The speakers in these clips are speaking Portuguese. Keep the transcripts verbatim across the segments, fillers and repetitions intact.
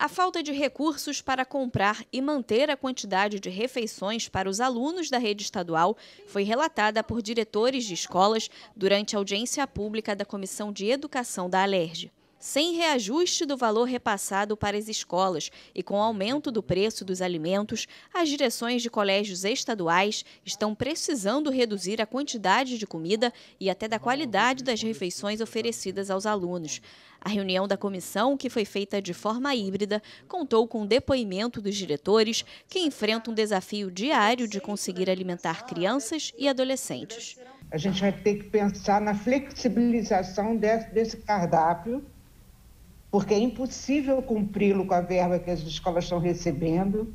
A falta de recursos para comprar e manter a quantidade de refeições para os alunos da rede estadual foi relatada por diretores de escolas durante a audiência pública da Comissão de Educação da Alerj. Sem reajuste do valor repassado para as escolas e com aumento do preço dos alimentos, as direções de colégios estaduais estão precisando reduzir a quantidade de comida e até da qualidade das refeições oferecidas aos alunos. A reunião da comissão, que foi feita de forma híbrida, contou com o depoimento dos diretores, que enfrentam um desafio diário de conseguir alimentar crianças e adolescentes. A gente vai ter que pensar na flexibilização desse, desse cardápio, porque é impossível cumpri-lo com a verba que as escolas estão recebendo,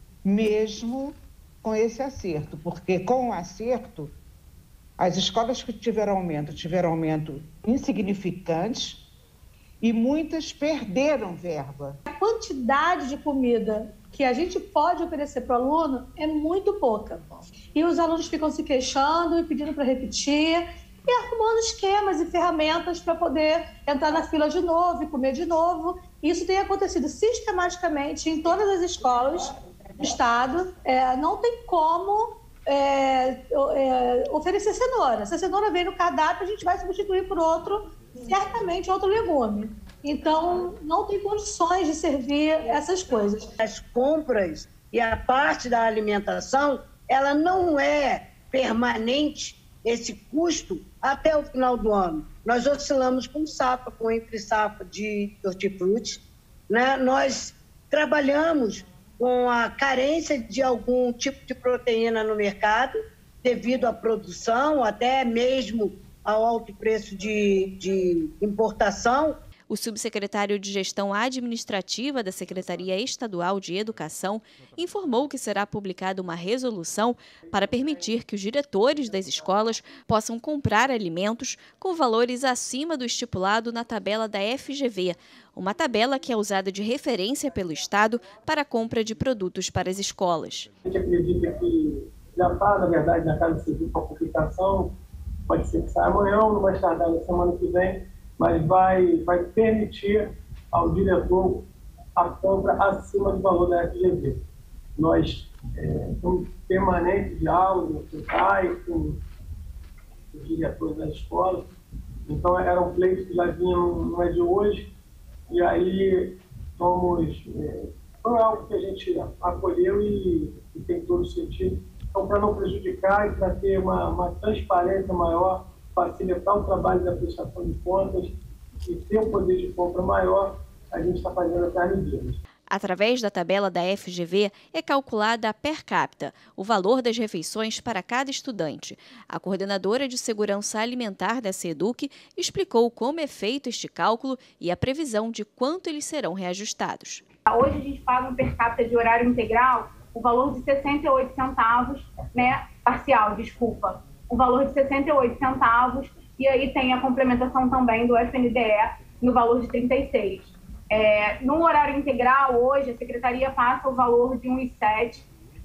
mesmo com esse acerto, porque com o acerto, as escolas que tiveram aumento, tiveram aumento insignificante e muitas perderam verba. A quantidade de comida que a gente pode oferecer para o aluno é muito pouca. E os alunos ficam se queixando e pedindo para repetir, e arrumando esquemas e ferramentas para poder entrar na fila de novo e comer de novo. Isso tem acontecido sistematicamente em todas as escolas do estado. É, não tem como é, é, oferecer cenoura. Se a cenoura vem no cardápio, a gente vai substituir por outro, certamente outro legume. Então, não tem condições de servir essas coisas. As compras e a parte da alimentação, ela não é permanente, esse custo, até o final do ano. Nós oscilamos com safra, com entre safra de hortifruti, né? Nós trabalhamos com a carência de algum tipo de proteína no mercado, devido à produção, até mesmo ao alto preço de, de importação. O subsecretário de Gestão Administrativa da Secretaria Estadual de Educação informou que será publicada uma resolução para permitir que os diretores das escolas possam comprar alimentos com valores acima do estipulado na tabela da F G V, uma tabela que é usada de referência pelo Estado para a compra de produtos para as escolas. A gente acredita que já está, na verdade, na Casa Civil com a publicação, pode ser que saia amanhã ou não vai tardar na semana que vem, mas vai, vai permitir ao diretor a compra acima do valor da F G V. Nós é, temos permanente diálogo com o pai, com os diretores da escola, então era um pleito que já vinha, não é de hoje, e aí somos, é, foi algo que a gente acolheu e, e tem todo sentido. Então, para não prejudicar e para ter uma, uma transparência maior, facilitar o trabalho da prestação de contas e ter um poder de compra maior, a gente está fazendo essas medidas. Através da tabela da F G V é calculada a per capita, o valor das refeições para cada estudante. A coordenadora de segurança alimentar da SEDUC explicou como é feito este cálculo e a previsão de quanto eles serão reajustados. Hoje a gente paga um per capita de horário integral o valor de sessenta e oito centavos, né, parcial, desculpa, o valor de sessenta e oito centavos, e aí tem a complementação também do F N D E no valor de trinta e seis. É, no horário integral, hoje, a Secretaria passa o valor de um vírgula sete,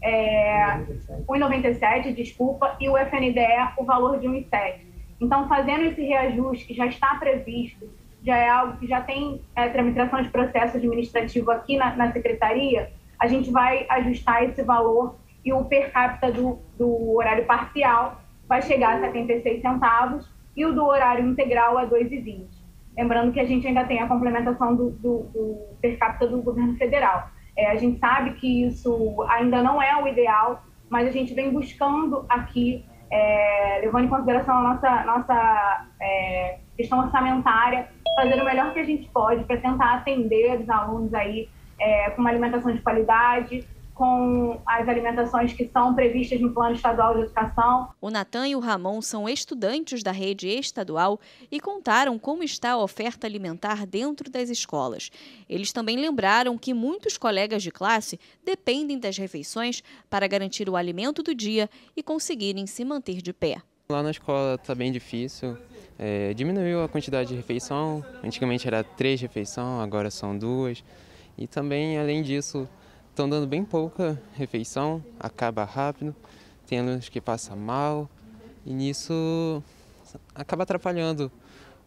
é, um vírgula noventa e sete, desculpa, e o F N D E o valor de um vírgula sete. Então, fazendo esse reajuste que já está previsto, já é algo que já tem é, tramitação de processo administrativo aqui na, na Secretaria, a gente vai ajustar esse valor e o per capita do, do horário parcial vai chegar a setenta e seis centavos e o do horário integral a dois reais e vinte. Lembrando que a gente ainda tem a complementação do, do, do per capita do governo federal. É, a gente sabe que isso ainda não é o ideal, mas a gente vem buscando aqui, é, levando em consideração a nossa, nossa é, questão orçamentária, fazer o melhor que a gente pode para tentar atender os alunos aí é, com uma alimentação de qualidade, com as alimentações que são previstas no Plano Estadual de Educação. O Natan e o Ramon são estudantes da rede estadual e contaram como está a oferta alimentar dentro das escolas. Eles também lembraram que muitos colegas de classe dependem das refeições para garantir o alimento do dia e conseguirem se manter de pé. Lá na escola está bem difícil, é, diminuiu a quantidade de refeição, antigamente era três refeições, agora são duas. E também, além disso, estão dando bem pouca refeição, acaba rápido, tem alunos que passam mal, e nisso acaba atrapalhando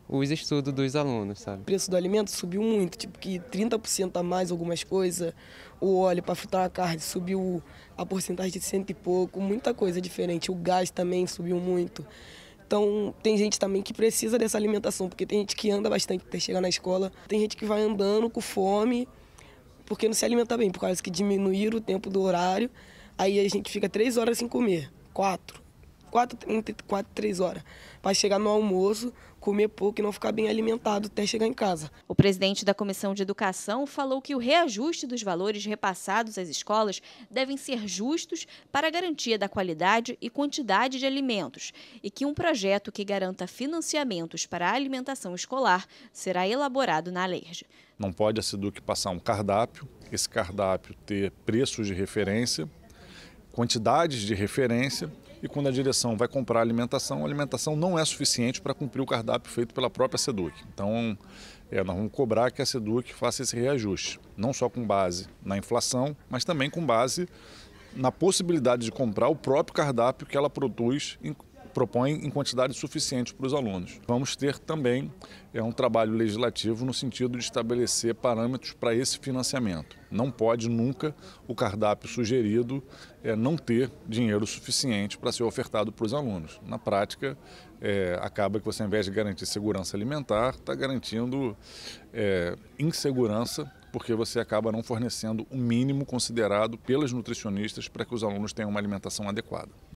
os estudos dos alunos, sabe? O preço do alimento subiu muito, tipo que trinta por cento a mais algumas coisas, o óleo para fritar a carne subiu a porcentagem de cento e pouco, muita coisa diferente, o gás também subiu muito. Então tem gente também que precisa dessa alimentação, porque tem gente que anda bastante até chegar na escola, tem gente que vai andando com fome, porque não se alimenta bem, por causa que diminuíram o tempo do horário, aí a gente fica três horas sem comer, quatro. Quatro, quatro, três horas, para chegar no almoço, comer pouco e não ficar bem alimentado até chegar em casa. O presidente da Comissão de Educação falou que o reajuste dos valores repassados às escolas devem ser justos para a garantia da qualidade e quantidade de alimentos e que um projeto que garanta financiamentos para a alimentação escolar será elaborado na Alerj. Não pode a SEDUC passar um cardápio, esse cardápio ter preços de referência, quantidades de referência. E quando a direção vai comprar alimentação, a alimentação não é suficiente para cumprir o cardápio feito pela própria SEDUC. Então, é, nós vamos cobrar que a SEDUC faça esse reajuste, não só com base na inflação, mas também com base na possibilidade de comprar o próprio cardápio que ela produz, em, propõe em quantidade suficiente para os alunos. Vamos ter também é, um trabalho legislativo no sentido de estabelecer parâmetros para esse financiamento. Não pode nunca o cardápio sugerido é, não ter dinheiro suficiente para ser ofertado para os alunos. Na prática, é, acaba que você, ao invés de garantir segurança alimentar, está garantindo é, insegurança, porque você acaba não fornecendo o mínimo considerado pelas nutricionistas para que os alunos tenham uma alimentação adequada.